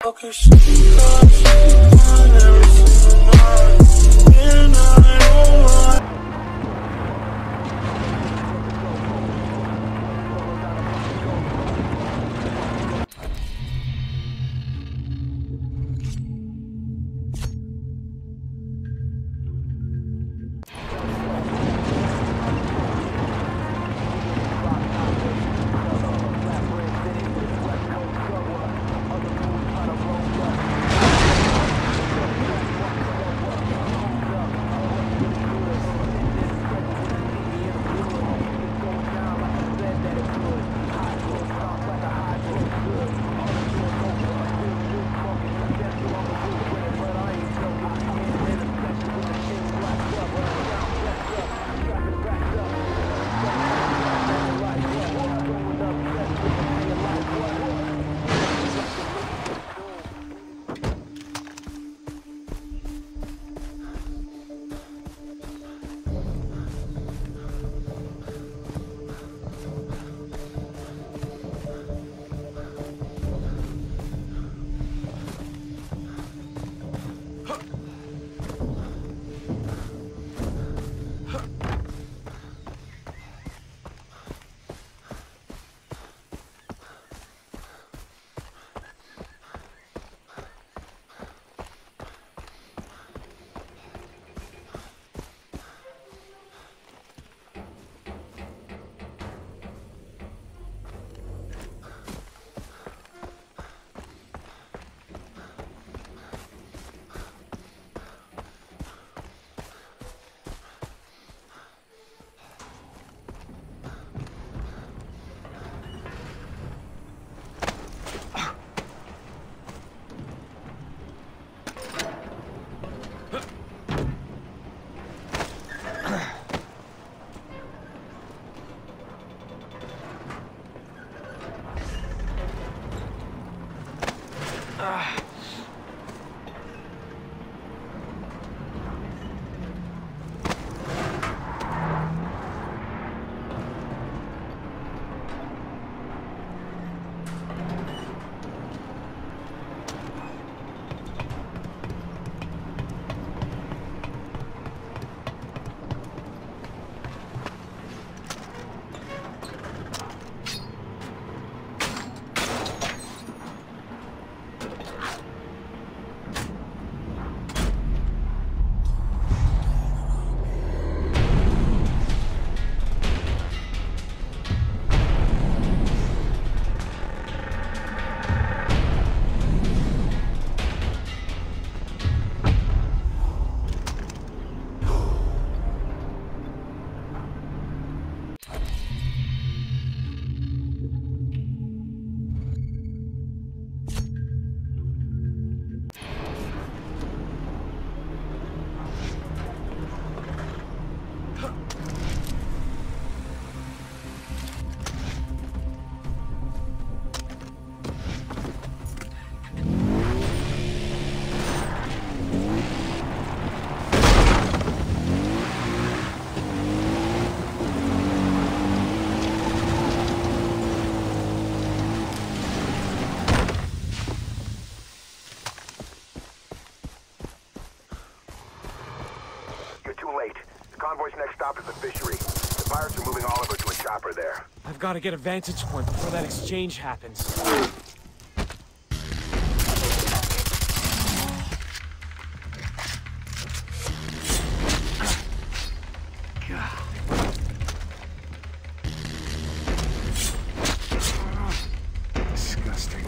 Convoy's next stop is the fishery. The pirates are moving Oliver to a chopper there. I've got to get a vantage point before that exchange happens. Disgusting.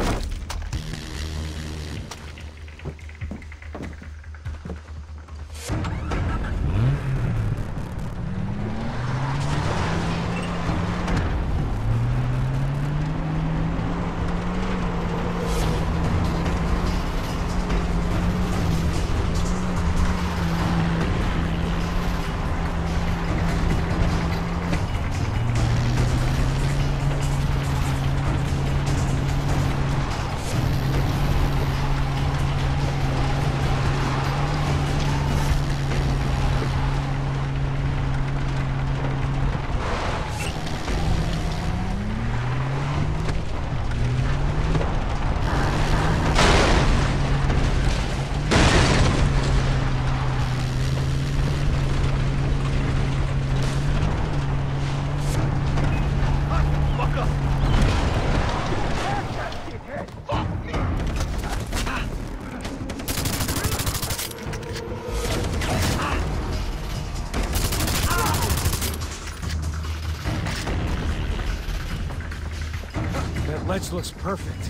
looks perfect.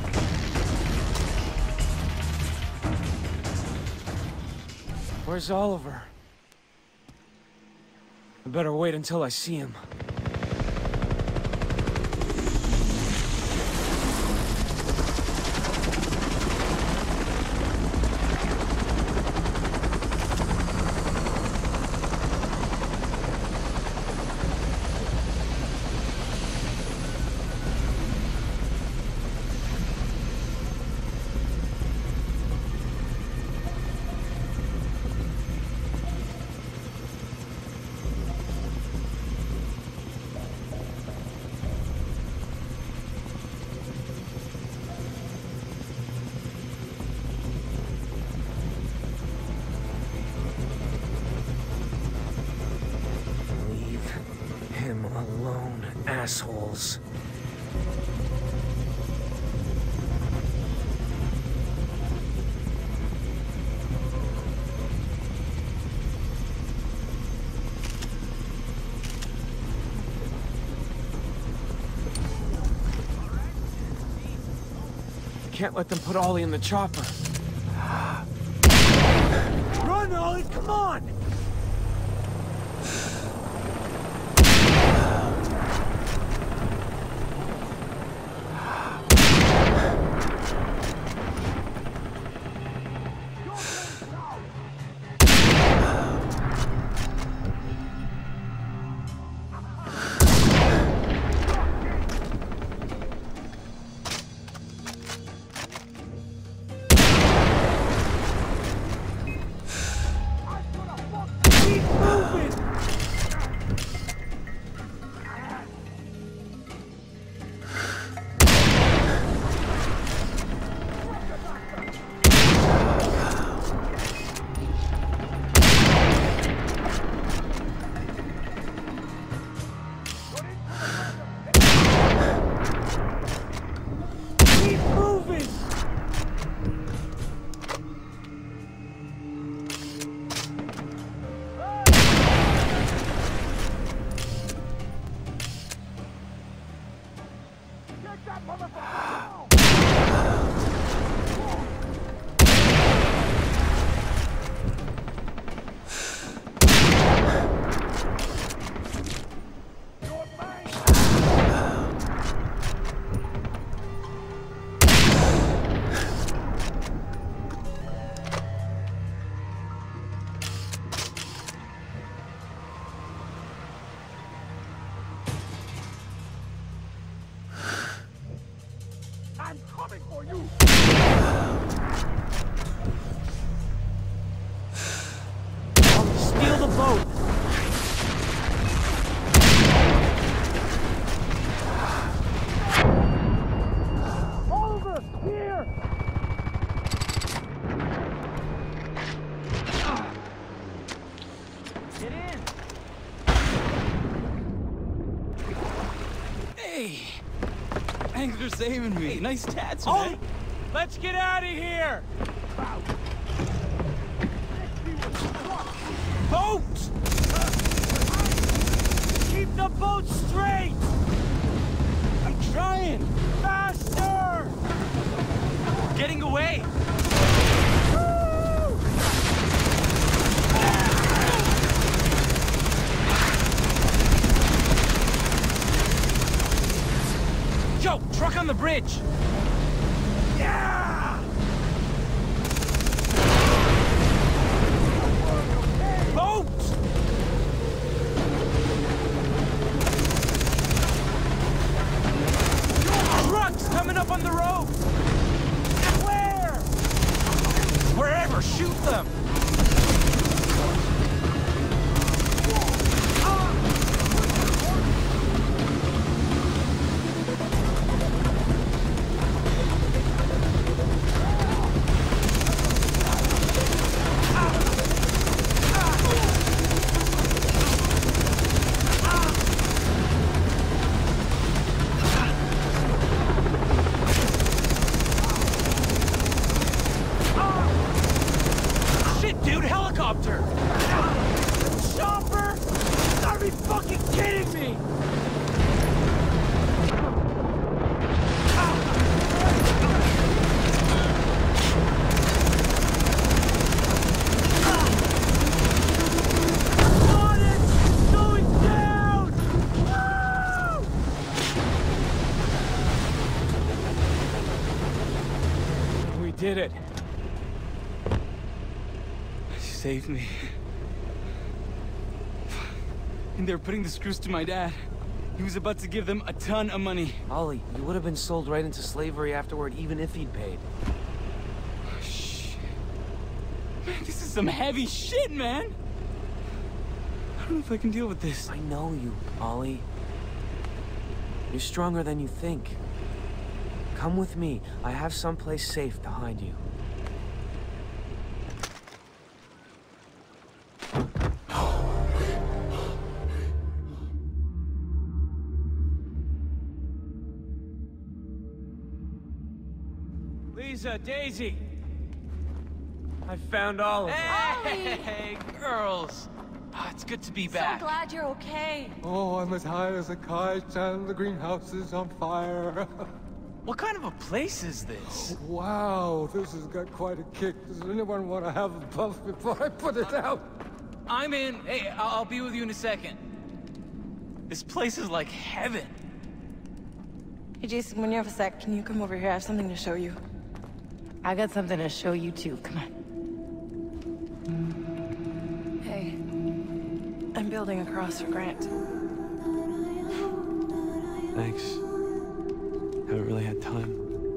Where's Oliver? I better wait until I see him. Alone, assholes. Can't let them put Ollie in the chopper. Run, Ollie, come on! I'm coming for you! I'll steal the boat! Oliver! Here! Get in! Hey! Thanks for saving me. Hey, nice tats, Oh, man. let's get out of here! Boat! Keep the boat straight! I'm trying. Faster! We're getting away. Yo, truck on the bridge. Yeah! Boat! Trucks coming up on the road. Where? Wherever, shoot them. Dude, helicopter! Chopper? You gotta be fucking kidding me! did it. You saved me. And they were putting the screws to my dad. He was about to give them a ton of money. Ollie, you would have been sold right into slavery afterward, even if he'd paid. Shit. Man, this is some heavy shit, man! I don't know if I can deal with this. I know you, Ollie. You're stronger than you think. Come with me. I have someplace safe to hide you. Lisa, Daisy. I found all of them. Hey, girls! Ah, it's good to be back. So glad you're okay. Oh, I'm as high as a kite and the greenhouse is on fire. What kind of a place is this? Wow, this has got quite a kick. Does anyone want to have a puff before I put it out? I'm in. Hey, I'll be with you in a second. This place is like heaven. Hey, Jason, when you have a sec, can you come over here? I have something to show you. I got something to show you too. Come on. Hey, I'm building a cross for Grant. Thanks. Haven't really had time.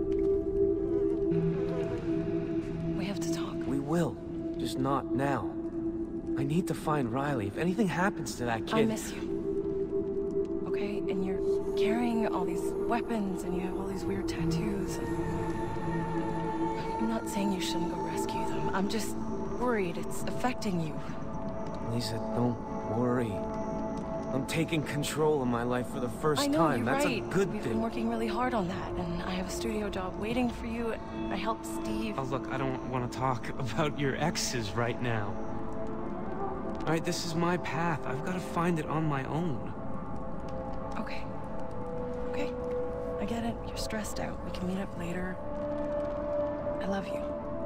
We have to talk. We will. Just not now. I need to find Riley. If anything happens to that kid... I miss you. Okay? And you're carrying all these weapons, and you have all these weird tattoos. And... I'm not saying you shouldn't go rescue them. I'm just worried it's affecting you. Lisa, don't worry. I'm taking control of my life for the first I know, time. you're That's right. a good We've thing. been working really hard on that, and I have a studio job waiting for you. I helped Steve. Oh, look, I don't want to talk about your exes right now. All right, this is my path. I've got to find it on my own. Okay. Okay. I get it. You're stressed out. We can meet up later. I love you.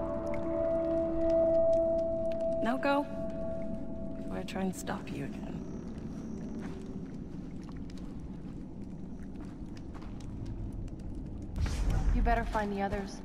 Now go. Before I try and stop you again. You better find the others.